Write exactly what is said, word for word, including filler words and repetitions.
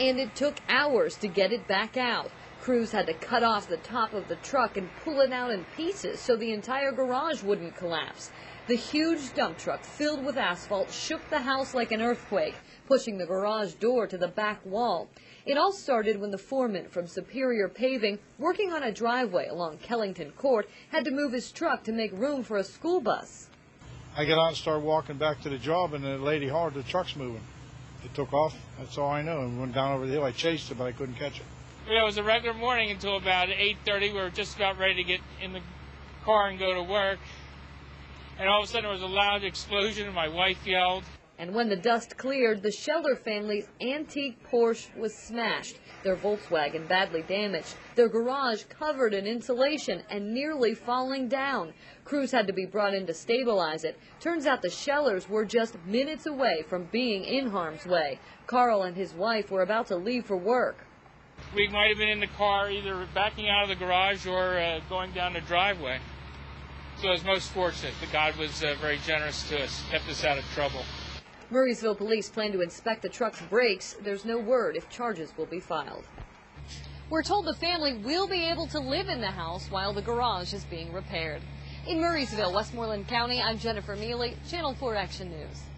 and it took hours to get it back out. Crews had to cut off the top of the truck and pull it out in pieces so the entire garage wouldn't collapse. The huge dump truck filled with asphalt shook the house like an earthquake, pushing the garage door to the back wall. It all started when the foreman from Superior Paving, working on a driveway along Kellington Court, had to move his truck to make room for a school bus. I got out and started walking back to the job, and the lady hollered, the truck's moving. It took off. That's all I know. And went down over the hill. I chased it, but I couldn't catch it. You know, it was a regular morning until about eight thirty. We were just about ready to get in the car and go to work. And all of a sudden there was a loud explosion and my wife yelled. And when the dust cleared, the Scheller family's antique Porsche was smashed, their Volkswagen badly damaged, their garage covered in insulation and nearly falling down. Crews had to be brought in to stabilize it. Turns out the Schellers were just minutes away from being in harm's way. Carl and his wife were about to leave for work. We might have been in the car either backing out of the garage or uh, going down the driveway. So I was most fortunate that God was uh, very generous to us, kept us out of trouble. Murrysville police plan to inspect the truck's brakes. There's no word if charges will be filed. We're told the family will be able to live in the house while the garage is being repaired. In Murrysville, Westmoreland County, I'm Jennifer Mealy, Channel four Action News.